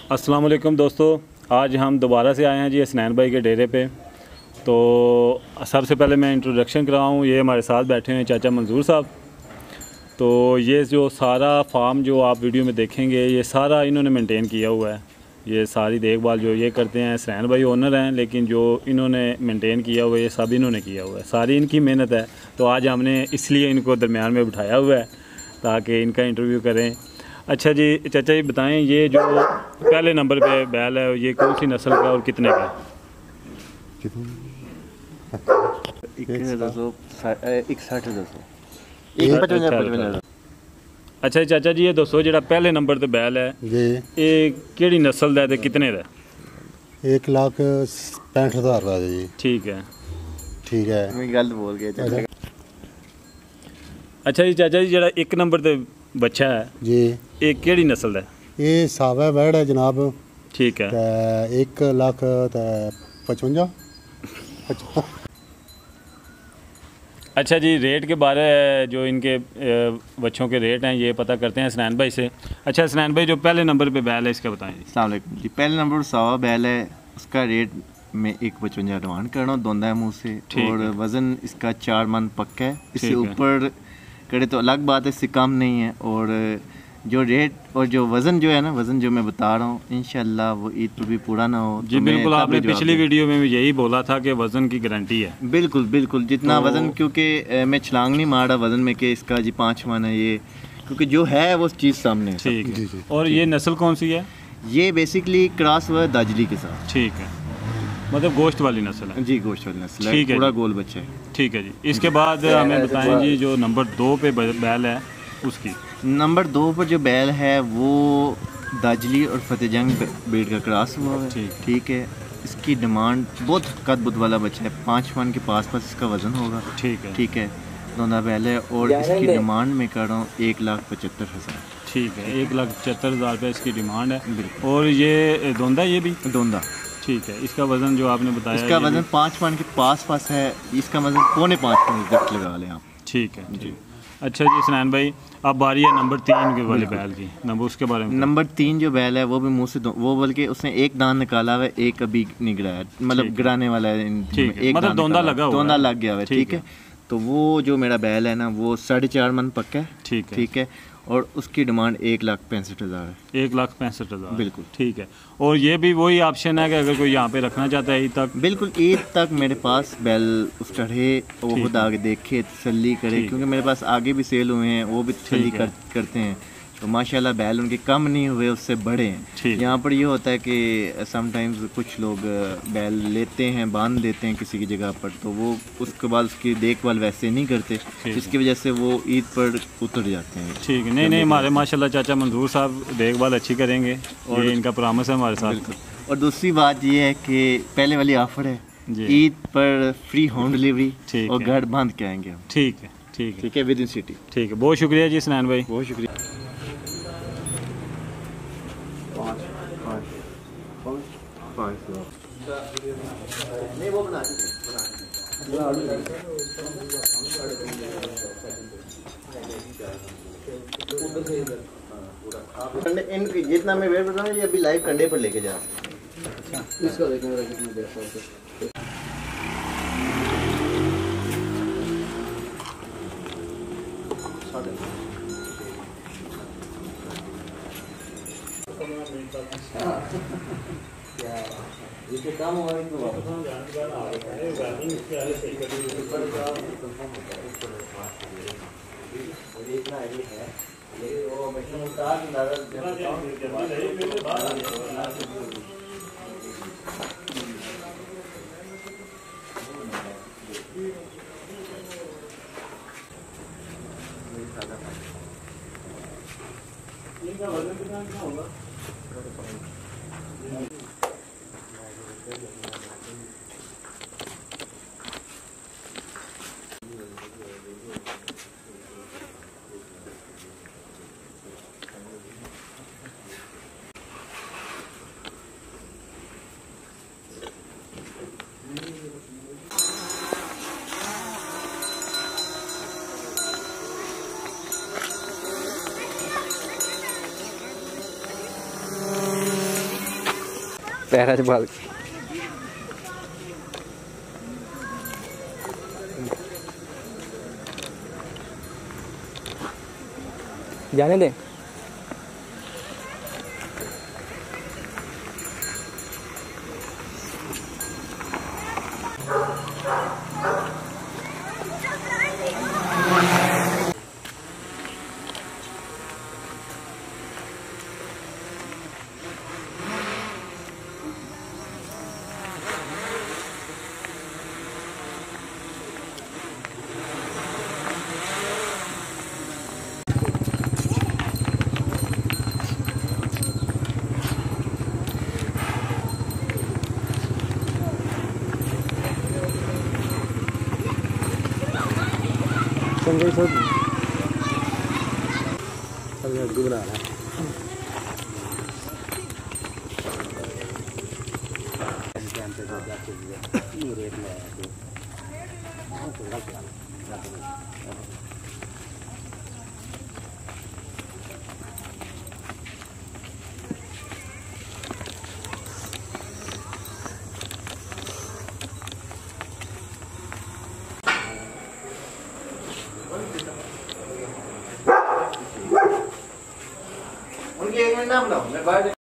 अस्सलाम वालेकुम दोस्तों, आज हम दोबारा से आए हैं जी हसनैन भाई के डेरे पे। तो सबसे पहले मैं इंट्रोडक्शन कराऊँ, ये हमारे साथ बैठे हुए हैं चाचा मंजूर साहब। तो ये जो सारा फार्म जो आप वीडियो में देखेंगे, ये सारा इन्होंने मेंटेन किया हुआ है। ये सारी देखभाल जो ये करते हैं, हसनैन भाई ओनर हैं, लेकिन जो इन्होंने मेंटेन किया हुआ है ये सब इन्होंने किया हुआ है, सारी इनकी मेहनत है। तो आज हमने इसलिए इनको दरमियान में बिठाया हुआ है ताकि इनका इंटरव्यू करें। अच्छा जी चाचा जी बताएं, ये जो पहले नंबर पे बैल है ये कौन सी नस्ल का और कितने का? अच्छा जी चाचा जी ये दसो जो पहले नंबर ते बैल है ये केड़ी नस्ल दा ते कितने दा? 1,65,000 का जी। ठीक है ठीक है, मैं गलत बोल गया। अच्छा जी चाचा जी जो एक नंबर ते बच्चा है जी ये केड़ी नस्ल दा? ये सावा बैड़ है जनाब। ठीक है, 1,55,000। अच्छा जी रेट के बारे जो इनके बच्चों के रेट हैं ये पता करते हैं हसनैन भाई से। अच्छा हसनैन भाई जो पहले नंबर पे बैल है इसका बताएं जी। अस्सलाम वालेकुम जी। पहले नंबर सावा बैल है, उसका रेट मैं 1,55 डिमांड कर रहा हूँ, दोंदा है मुँह से, और वज़न इसका 4 मन पक्का है। इससे ऊपर करे तो अलग बात है, इससे कम नहीं है। और जो रेट और जो वज़न जो है ना, वज़न जो मैं बता रहा हूँ इंशाल्लाह वो ईद पर भी पूरा ना हो। जी बिल्कुल, आपने पिछली वीडियो में भी यही बोला था कि वज़न की गारंटी है। बिल्कुल बिल्कुल, जितना वज़न, क्योंकि मैं छलांग नहीं मार रहा वज़न में कि इसका जी 5 मन है ये, क्योंकि जो है वो चीज़ सामने है। ठीक है। और ये नस्ल कौन सी है? ये बेसिकली क्रॉस हुआ है दाजली के साथ। ठीक है, मतलब गोश्त वाली नस्ल है जी, गोश्त वाली नस्ल है, ठीक है, पूरा गोल बच्चा है। ठीक है जी। इसके बाद हमें बताएं जी जो नंबर 2 पे बैल है उसकी। नंबर 2 पर जो बैल है वो दाजली और फतेहजंग ब्रीड का क्रॉस हुआ है। ठीक है, इसकी डिमांड बहुत कद वाला बच्चा है, 5 मन के पास इसका वज़न होगा। ठीक है, दोनों बैल है और इसकी डिमांड में कर रहा हूँ 1,75,000। ठीक है, 1,75,000 रुपये इसकी डिमांड है। और ये दोंदा, ये भी दोंदा। ठीक है, इसका वज़न जो आपने बताया इसका वज़न 5 मन के पास है, इसका वज़न 4.5 मन तक लगा लें आप। ठीक है जी। अच्छा जी हसनैन भाई अब बारी है नंबर 3 के वाले बैल की, नंबर उसके बारे में। नंबर 3 जो बैल है वो भी मुँह से वो, बल्कि उसने एक दान निकाला हुआ है, एक अभी नहीं गिराया, मतलब गिराने वाला है। एक मतलब दोंदा लग गया हुआ है। ठीक है, तो वो जो मेरा बैल है ना वो 4.5 मन पक्का है। ठीक है, और उसकी डिमांड 1,65,000 है। 1,65,000 बिल्कुल ठीक है। और ये भी वही ऑप्शन है कि अगर कोई यहाँ पे रखना चाहता है ईद तक? बिल्कुल, ईद तक मेरे पास बैल उस चढ़े, वो खुद आगे देखे, तसल्ली करे, क्योंकि मेरे पास आगे भी सेल हुए हैं, वो भी तसल्ली करते हैं। तो माशाल्लाह बैल उनके कम नहीं हुए, उससे बड़े हैं। यहाँ पर ये होता है कि समटाइम्स कुछ लोग बैल लेते हैं, बांध देते हैं किसी की जगह पर, तो वो उसके बाद उसकी देखभाल वैसे नहीं करते, जिसकी वजह से वो ईद पर उतर जाते हैं। ठीक है, नहीं हमारे माशाल्लाह चाचा मंजूर साहब देखभाल अच्छी करेंगे और इनका प्रॉमिस है हमारे साथ। और दूसरी बात ये है कि पहले वाली ऑफर है, ईद पर फ्री होम डिलीवरी और घर बांध के आएंगे हम। ठीक है, विद इन सिटी। ठीक है, बहुत शुक्रिया जी हसनैन भाई, बहुत शुक्रिया। नहीं वो बना इनकी जितना मैं वेट बताऊँ, ये अभी लाइव कंडे पर लेके जा। इसका देखना काम हुआ होगा। पैरा च बाल जाने दें। चंगे सो बना रहा उनकी एक मिनट नाम बताओ मैं